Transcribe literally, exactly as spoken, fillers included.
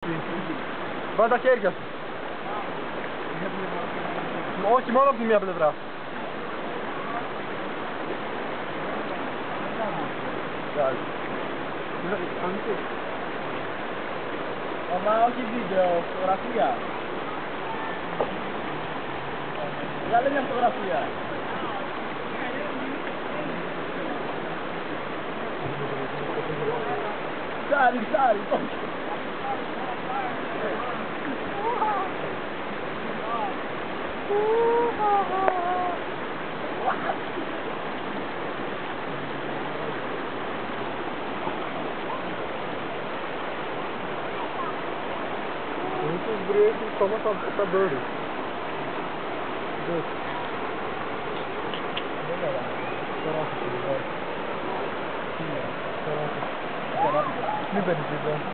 sim. Vai dar χέρια σου. Όχι, μόνο από τη μία πλευρά. Μα όχι βίντεο, φωτογραφία. Βγάλε μια φωτογραφία. Ψάρι, ψάρι, όχι. Muitos breaks tomam essa dor. Μην παίρνεις